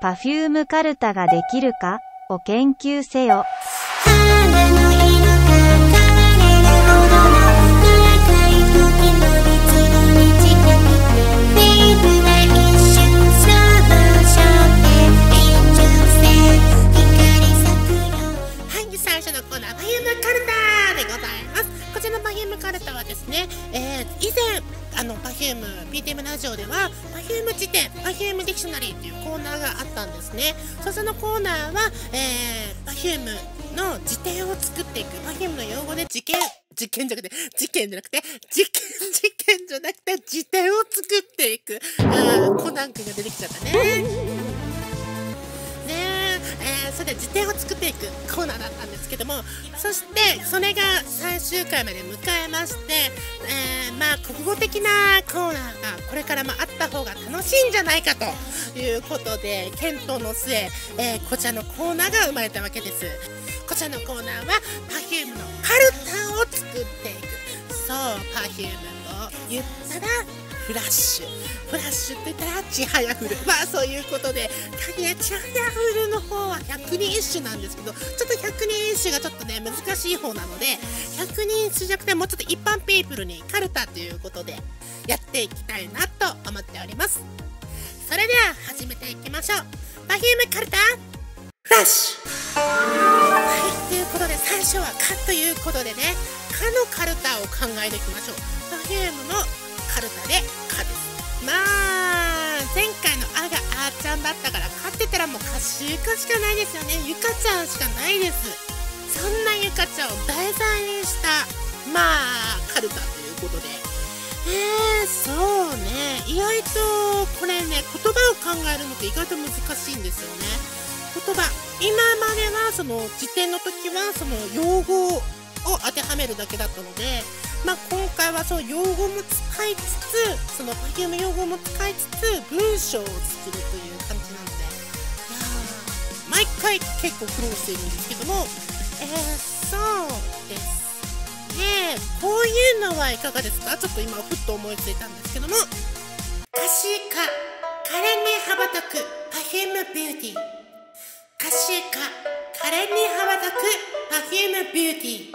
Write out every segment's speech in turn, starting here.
パフュームカルタができるかを研究せよ。 肌の色が変われるほどの長い時の蜜の短くフィーブな一瞬スローモーションで延長線光咲くよ。 はい、最初のコーナーパフュームカルタでございます。こちらのパフュームカルタはですね、以前パフューム PTM ラジオではパフューム辞典、パフュームディクショナリーっていうコーナーがあったんですね。そのコーナーは、パフュームの辞典を作っていく、パフュームの用語で事件じゃなくて辞典じゃなくて辞典を作っていくコナン君が出てきちゃったね。それで辞典を作っていくコーナーだったんですけども、そしてそれが最終回まで迎えまして、国語的なコーナーがこれからもあった方が楽しいんじゃないかということで検討の末、こちらのコーナーが生まれたわけです。こちらのコーナーは Perfume のカルタを作っていく。そう、Perfume と言ったらフラッシュって言ったらちはやふる、そういうことで、ちはやふるの方は百人一首なんですけど、ちょっと百人一首がちょっとね難しい方なので、百人一首じゃなくてもうちょっと一般ピープルにカルタということでやっていきたいなと思っております。それでは始めていきましょう。パフュームカルタフラッシュ。はい、ということで最初は「か」ということでね、「か」のカルタを考えていきましょう。パフュームのカルタで「か」です。前回の「あ」があーちゃんだったから、「か」って言ったらもうカシューカしかないですよね。ゆかちゃんしかないです。そんなゆかちゃんを題材にしたカルタということで、そうね、意外とこれね、言葉を考えるのって意外と難しいんですよね。言葉、今まではその辞典の時はその用語を当てはめるだけだったので、今回はその用語も使いつつ、その Perfume 用語も使いつつ文章を作るという感じなので、毎回結構苦労しているんですけども、そうですね。こういうのはいかがですか？ちょっと今ふっと思いついたんですけども、可視化、可憐に羽ばたく Perfume Beauty。可視化、可憐に羽ばたく Perfume Beauty。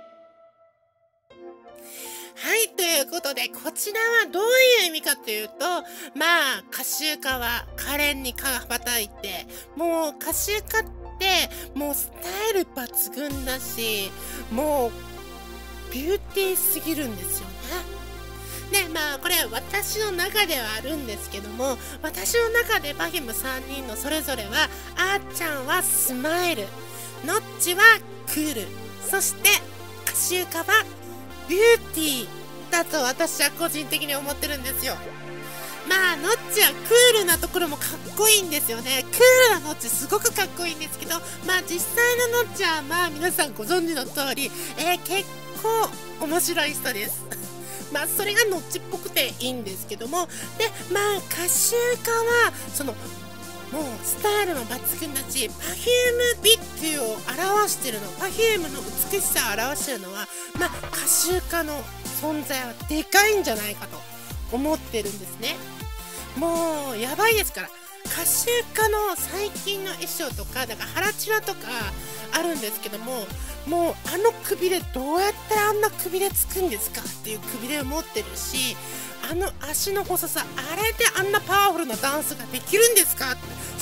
はい、ということで、こちらはどういう意味かというと、可視化は可憐に羽ばたいて、もう可視化ってもうスタイル抜群だし、もうビューティーすぎるんですよね。これ私の中ではあるんですけども、私の中で Perfume 3人のそれぞれは、あーちゃんはスマイル、ノッチはクール、そしてカシューカはビューティーだと私は個人的に思ってるんですよ。ノッチはクールなところもかっこいいんですよね。クールなノッチすごくかっこいいんですけど、実際のノッチは皆さんご存知の通り、結構面白い人です。それがノッチっぽくていいんですけども、でカシューカはそのもうスタイルも抜群だし、Perfume ビューティーを表してるの、Perfume の美しさを表してるのは、カシューカの存在はでかいんじゃないかと思ってるんですね。もうやばいですから。カシューカの最近の衣装とか、ハラチラとかあるんですけども、もうくびれどうやってあんなくびれつくんですかっていうくびれを持ってるし、足の細さ、あれであんなパワフルなダンスができるんですかって、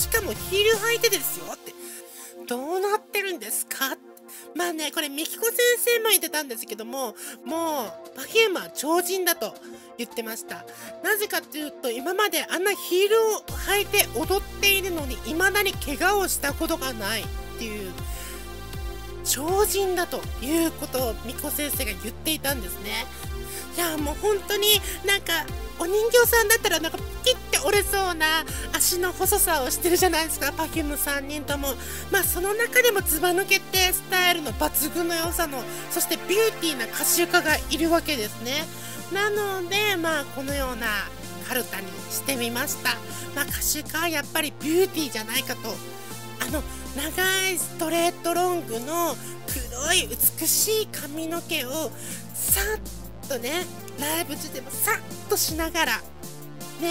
しかもヒール履いてですよって、どうなってるんですかって。これミキコ先生も言ってたんですけども、もう Perfume は超人だと言ってました。なぜかというと、今まであんなヒールを履いて踊っているのに未だに怪我をしたことがないっていう超人だということをミキコ先生が言っていたんですね。いや、もう本当にお人形さんだったらピキって折れそうな足の細さをしてるじゃないですか、Perfume 3人とも。その中でもずば抜けてスタイルの抜群の良さの、そしてビューティーなカシューカがいるわけですね。なのでこのようなカルタにしてみました。カシューカはやっぱりビューティーじゃないかと。長いストレートロングの黒い美しい髪の毛をさっとね、ライブ中でもさっとしながらね、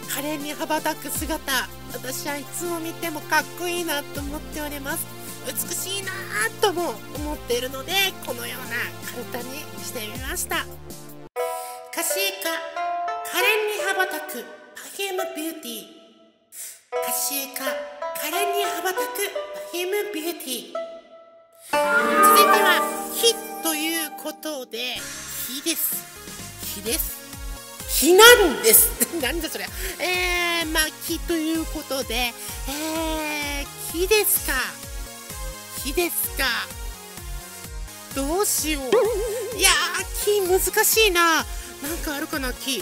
華麗に羽ばたく姿、私はいつも見てもかっこいいなと思っております。美しいなとも思っているので、このようなカルタにしてみました。歌詞家、可憐に羽ばたく Perfume Beauty。 歌詞家、可憐に羽ばたく Perfume Beauty。 続いては火ということで、火です。火です。火なんです。なんだそれ。まあ火ということで、火ですか。火ですか。どうしよう。いやー、木難しいな。なんかあるかな、木。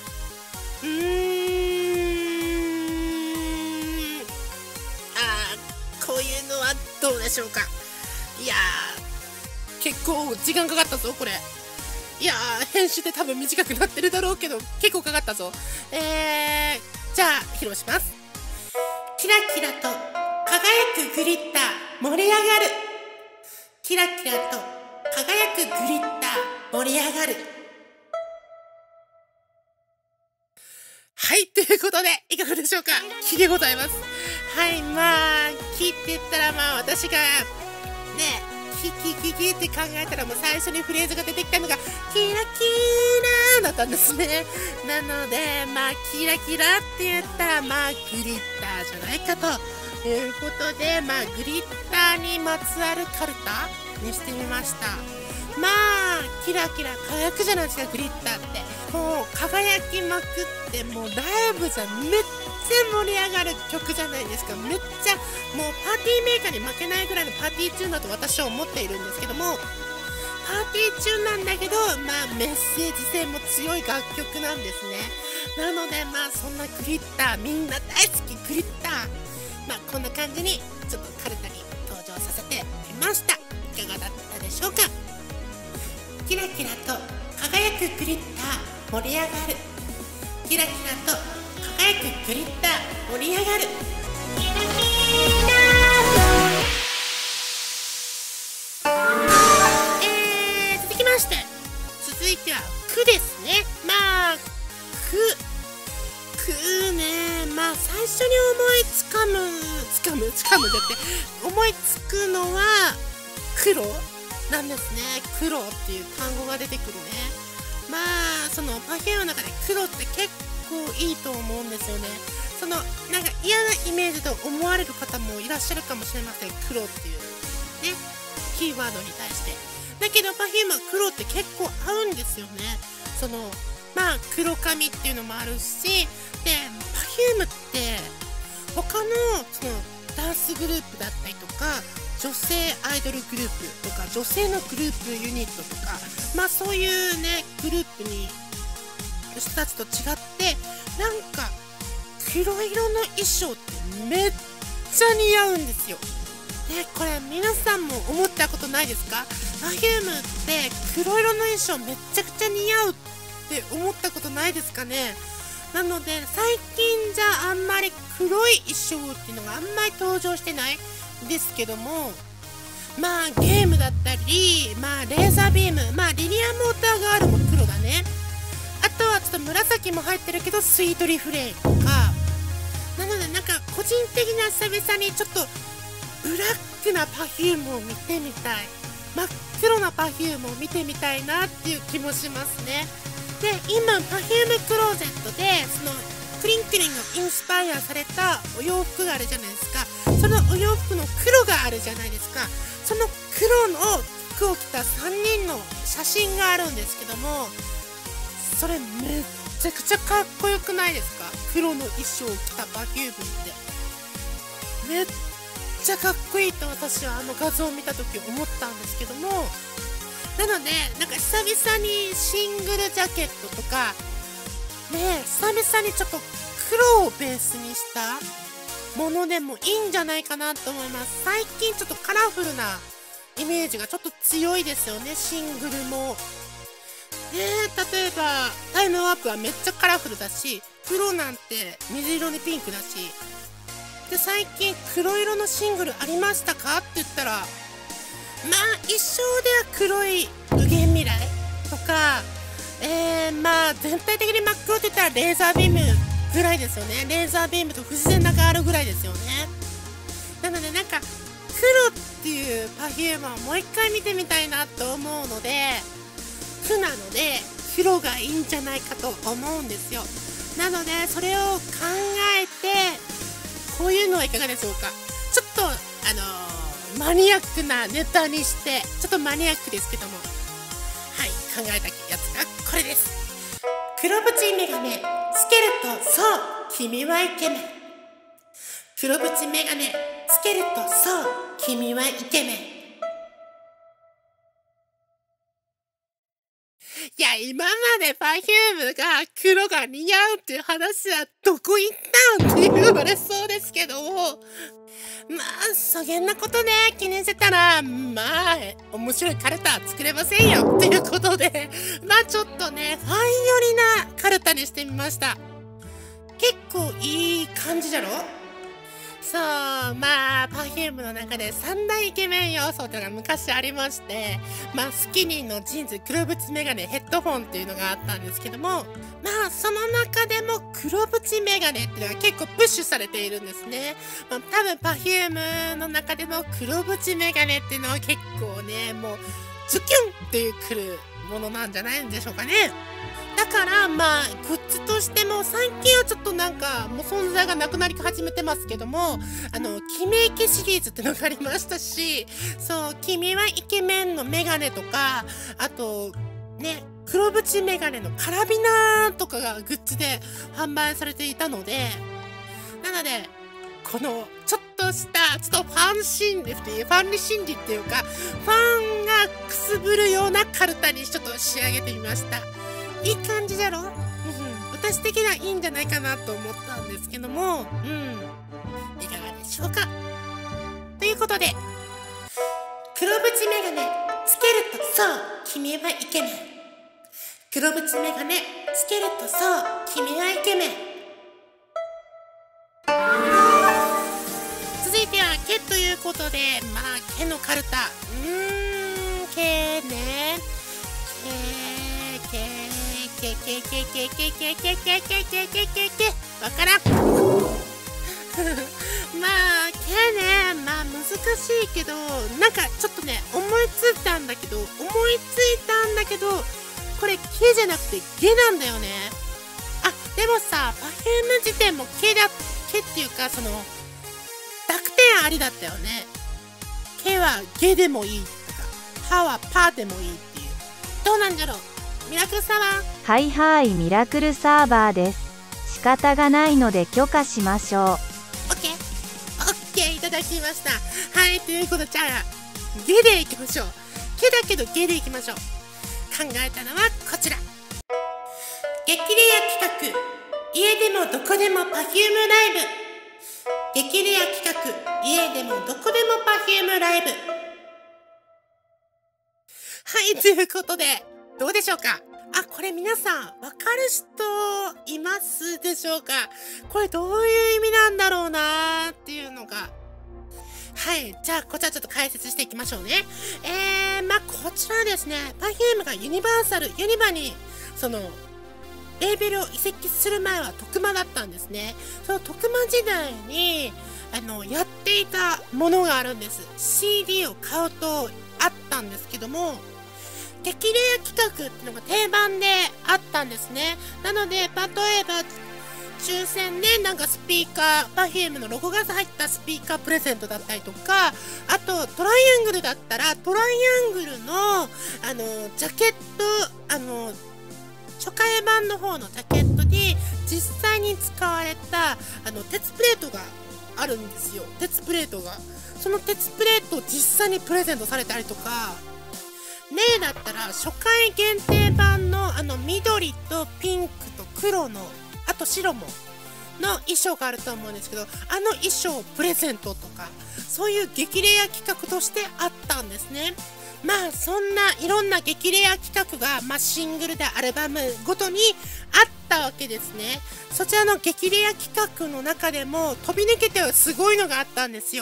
こういうのはどうでしょうか。いやー、結構時間かかったぞ、これ。いやー、編集で多分短くなってるだろうけど、結構かかったぞ。じゃあ、披露します。キラキラと輝くグリッター、盛り上がる。キラキラと輝くグリッター、盛り上がる。はい、ということで、いかがでしょうか。木でございます。はい、まあ、木って言ったら、まあ、私が、ね、キって考えたら、もう最初にフレーズが出てきたのが、キラキラだったんですね。なので、まあ、キラキラって言ったら、まあ、グリッターじゃないかということで、まあ、グリッターにまつわるカルタにしてみました。まあ、キラキラ輝くじゃないですか、グリッターって。もう輝きまくって、もうライブじゃめっちゃ盛り上がる曲じゃないですか。めっちゃもうパーティーメーカーに負けないぐらいのパーティーチューンだと私は思っているんですけども、パーティーチューンなんだけど、まあメッセージ性も強い楽曲なんですね。なのでまあそんなグリッター、みんな大好きグリッター、まあこんな感じにちょっとカルタに登場させてみました。いかがだったでしょうか。キラキラと輝くグリッター、盛り上がる。キラキラと輝くグリッター、盛り上がる。続きまして、続いては句ですね。まあ句ね、まあ最初に思いつかむだって思いつくのは黒なんですね。黒っていう単語が出てくるね。まあそのPerfumeの中で黒って結構いいと思うんですよね。そのなんか嫌なイメージと思われる方もいらっしゃるかもしれません。黒っていうねキーワードに対して。だけどPerfumeは黒って結構合うんですよね。そのまあ黒髪っていうのもあるし、でPerfumeって他のそのダンスグループだったりとか女性アイドルグループとか女性のグループユニットとか、まあそういうねグループに人たちと違ってなんか黒色の衣装ってめっちゃ似合うんですよ。でこれ皆さんも思ったことないですか。Perfumeって黒色の衣装めっちゃくちゃ似合うって思ったことないですかね。なので最近じゃあんまり黒い衣装っていうのがあんまり登場してないですけども、まあゲームだったり、まあレーザービーム、まあリニアモーターガールも黒だね。あとはちょっと紫も入ってるけどスイートリフレインとか。なのでなんか個人的な久々にちょっとブラックなPerfumeを見てみたい、真っ黒なPerfumeを見てみたいなっていう気もしますね。で今Perfumeクローゼットでそのクリンクリンがインスパイアされたお洋服があるじゃないですか。そのお洋服の黒があるじゃないですか。その黒の服を着た3人の写真があるんですけども、それめっちゃくちゃかっこよくないですか。黒の衣装を着たPerfumeってめっちゃかっこいいと私はあの画像を見た時思ったんですけども、なのでなんか久々にシングルジャケットとかね、久々にちょっと黒をベースにしたものでもいいんじゃないかなと思います。最近ちょっとカラフルなイメージがちょっと強いですよね、シングルも。例えばタイムワープはめっちゃカラフルだし、黒なんて水色にピンクだし。で最近黒色のシングルありましたかって言ったら、まあ一生では黒い無限未来とか、まあ全体的に真っ黒って言ったらレーザービームぐらいですよね。レーザービームと不自然ながあるぐらいですよね。なのでなんか黒っていうパフュームをもう一回見てみたいなと思うので、負なので黒がいいんじゃないかと思うんですよ。なのでそれを考えて、こういうのはいかがでしょうか。ちょっとマニアックなネタにして、ちょっとマニアックですけども、はい、考えたやつがこれです。黒縁メガネつけるとそう君はイケメン。黒縁メガネつけるとそう君はイケメン。いや、今までパフュームが黒が似合うっていう話はどこ行ったんって言われそうですけど、まあそげんなことね気にしてたら、まあ面白いカルタ作れませんよっていうことで、まあちょっとねファン寄りなカルタにしてみました。結構いい感じじゃろ。そう、まあパフュームの中で三大イケメン要素っていうのが昔ありまして、まあスキニーのジーンズ、黒縁メガネ、ヘッドホンっていうのがあったんですけども、まあその中でも黒縁メガネっていうのが結構プッシュされているんですね。まあ、多分パフュームの中での黒縁メガネっていうのは結構ね、もうズキュンっていうくるものなんじゃないんでしょうかね。だからまあグッズとしても最近はちょっとなんかもう存在がなくなり始めてますけども、キメイケシリーズってのがありましたし、そう、君はイケメンのメガネとか、あとね、黒縁メガネのカラビナとかがグッズで販売されていたので、なのでこのちょっとしたちょっとファン心理っていうファンリ心理っていうか、ファンがくすぶるようなカルタにちょっと仕上げてみました。いい感じじゃろ。私的にはいいんじゃないかなと思ったんですけども、いかがでしょうか。ということで、黒縁メガネつけるとそう君はイケメン。黒縁メガネつけるとそう君はイケメン。続いては毛ということで、まあ毛のカルタ、毛ね、わからん。まあ毛ね、まあ難しいけど、なんかちょっとね思いついたんだけど、これ毛じゃなくてゲなんだよね。あ、でもさ、パフューム自体も毛っていうか、その濁点ありだったよね。毛はゲでもいいとか、歯はパーでもいいっていう。どうなんじゃろう。ミラクルサーバー。 はいはい、ミラクルサーバーです。仕方がないので許可しましょう。 オッケーいただきました。はい、ということで、じゃあゲでいきましょう。毛だけどゲでいきましょう。考えたのはこちら。激レア企画、家でもどこでもパフュームライブ。激レア企画、家でもどこでもパフュームライブ。はい、ということでどうでしょうか。あ、これ皆さんわかる人いますでしょうか。これどういう意味なんだろうなーっていうのが。はい、じゃあこちらちょっと解説していきましょうね。まあこちらですね、パフュームがユニバにそのレーベルを移籍する前は特マだったんですね。その特マ時代にやっていたものがあるんです。 CD を買うとあったんですけども、激レア企画っていうのが定番であったんですね。なので例えば抽選でなんかスピーカー、パフュームのロゴが入ったスピーカープレゼントだったりとか、あとトライアングルだったらトライアングルのジャケット、初回版の方のジャケットに実際に使われた鉄プレートがあるんですよ。鉄プレートが、その鉄プレートを実際にプレゼントされたりとか、だったら初回限定版の緑とピンクと黒の、あと白もの衣装があると思うんですけど、衣装をプレゼントとか、そういう激レア企画としてあったんですね。まあそんないろんな激レア企画が、まあ、シングルでアルバムごとにあったわけですね。そちらの激レア企画の中でも飛び抜けてはすごいのがあったんですよ。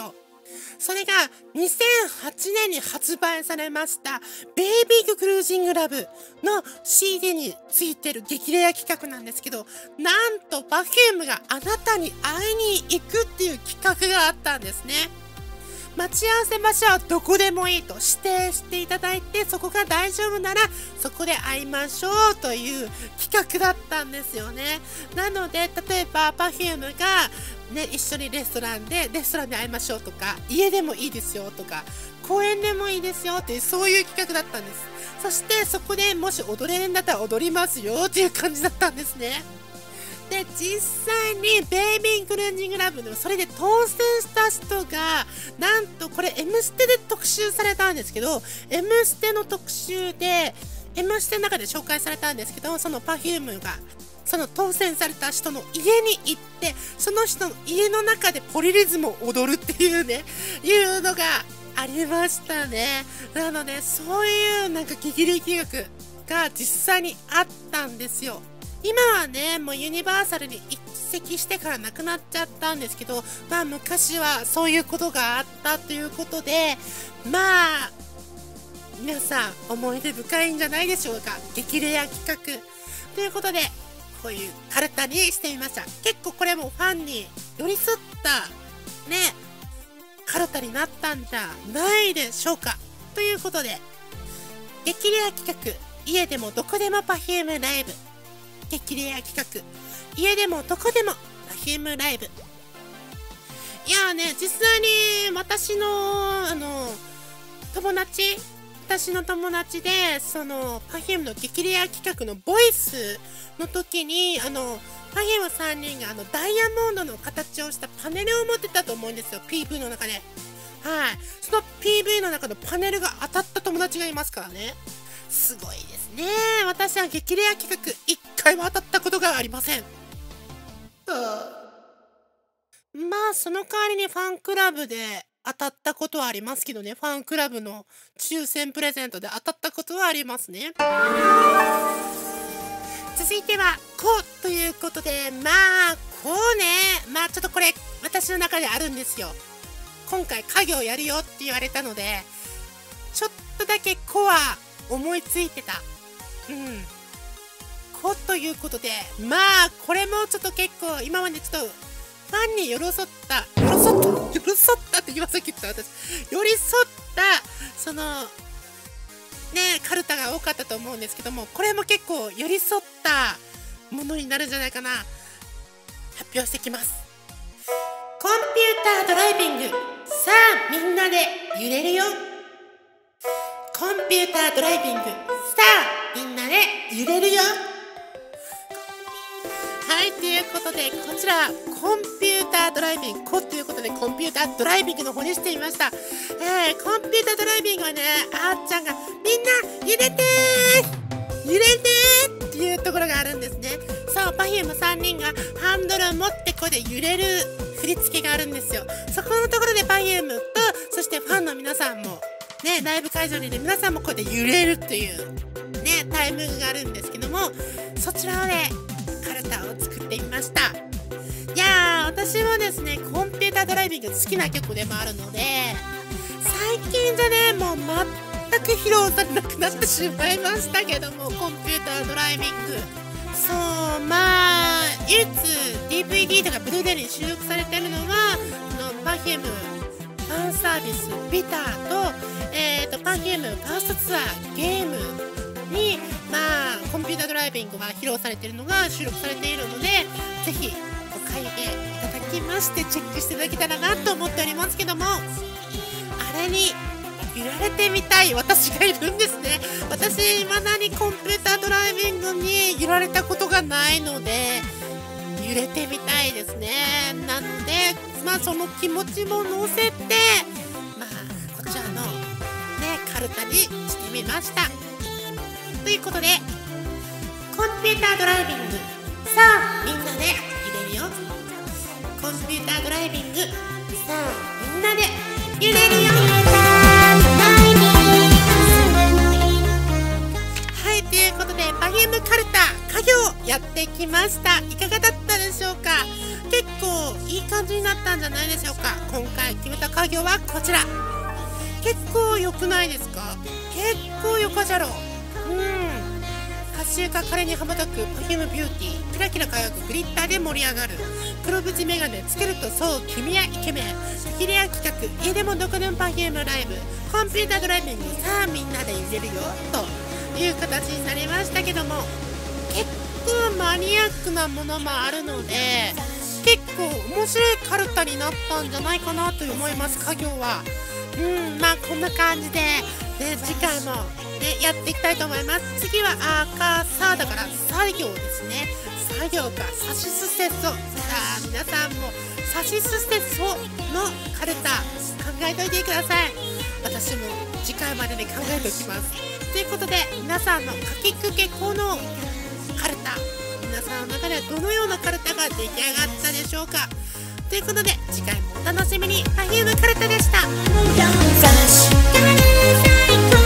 それが2008年に発売されましたベイビークルージングラブの CD についてる激レア企画なんですけど、なんと Perfume があなたに会いに行くっていう企画があったんですね。待ち合わせ場所はどこでもいいと指定していただいて、そこが大丈夫ならそこで会いましょうという企画だったんですよね。なので例えば Perfume がね、一緒にレストランで会いましょうとか、家でもいいですよとか、公園でもいいですよっていう、そういう企画だったんです。そしてそこでもし踊れるんだったら踊りますよっていう感じだったんですね。で、実際にベイビークルージングラブのそれで当選した人が、なんとこれ M ステで特集されたんですけど、M ステの特集で M ステの中で紹介されたんですけど、その Perfume がその当選された人の家に行って、その人の家の中でポリリズムを踊るっていうね、いうのがありましたね。なのでそういうなんか激励企画が実際にあったんですよ。今はね、もうユニバーサルに移籍してからなくなっちゃったんですけど、まあ昔はそういうことがあったということで、まあ皆さん思い出深いんじゃないでしょうか。激レア企画ということで、こういうカルタにしてみました。結構これもファンに寄り添ったね、カルタになったんじゃないでしょうか。ということで、激レア企画、家でもどこでも Perfume ライブ。激レア企画、家でもどこでも Perfume ライブ。いやーね、実際に私の友達で、その Perfume の激レア企画のボイスの時に、Perfume 3人がダイヤモンドの形をしたパネルを持ってたと思うんですよ、PV の中で。はい。その PV の中のパネルが当たった友達がいますからね。すごいですね。私は激レア企画1回も当たったことがありません。まあその代わりにファンクラブで当たったことはありますけどね。ファンクラブの抽選プレゼントで当たったことはありますね。続いてはこうということで、まあこうね、まあちょっとこれ私の中であるんですよ。今回家業やるよって言われたので、ちょっとだけこは思いついてた。ということで、まあこれもちょっと結構今までちょっとファンに寄り添ったって今さっき言った私、寄り添ったそのねカルタが多かったと思うんですけども、これも結構寄り添ったものになるんじゃないかな。発表してきます。コンピュータードライビング、さあみんなで揺れるよ。コンピュータードライビング、さあみんなで揺れるよ。はい、ということでこちらコンピュータードライビングということで、コンピュータードライビングの方にしてみました。コンピュータードライビングはね、あーちゃんがみんな揺れてー揺れてーっていうところがあるんですね。そう、Perfume 3人がハンドルを持ってこうで揺れる振り付けがあるんですよ。そこのところでPerfumeと、そしてファンの皆さんもね、ライブ会場にいる皆さんもこうやって揺れるっていうねタイミングがあるんですけども、そちらをねカルタを作ってみました。いやー、私はですねコンピュータードライビング好きな曲でもあるので、最近じゃねもう全く披露されなくなってしまいましたけども、コンピュータードライビング、そう、まあ唯一 DVD とかブルーレイに収録されてるのはPerfumeファンサービスビターとPerfumeファーストツアーゲームに、まあコンピュータードライビングが披露されているのが収録されているので、ぜひお買い上げいただきましてチェックしていただけたらなと思っておりますけども、あれに揺られてみたい私がいるんですね。私未だにコンピュータードライビングに揺られたことがないので揺れてみたいですね。なのでまあその気持ちも乗せて、まあこちらのねカルタにしてみました。ということでコンピュータードライビング、さあみんなで揺れるよ。コンピュータードライビング、さあみんなで揺れるよ。はい、ということでPerfumeカルタ家業やってきました。いかがだったでしょうか。結構いい感じになったんじゃないでしょうか。今回決めた家業はこちら。結構良くないですか。結構よかじゃろ。カシウカカレーに羽ばたくPerfumeビューティー、キラキラ輝くグリッターで盛り上がる黒縁メガネつけるとそう君やイケメン、激レア企画、家でもどこでもPerfumeライブ、コンピュータードライビング、さあみんなで入れるよという形になりましたけども、結構マニアックなものもあるので結構面白いカルタになったんじゃないかなと思います。家業はまあこんな感じで、次回も、やっていきたいと思います。次は赤さだから作業ですね。作業かサシスセソ。さあ皆さんもサシスセソのカルタ考えといてください。私も次回までに考えておきます。ということで皆さんのかきくけこのカルタ、皆さんの中ではどのようなカルタが出来上がったでしょうか。ということで次回もお楽しみに。Perfumeカルタでした。 確かに最高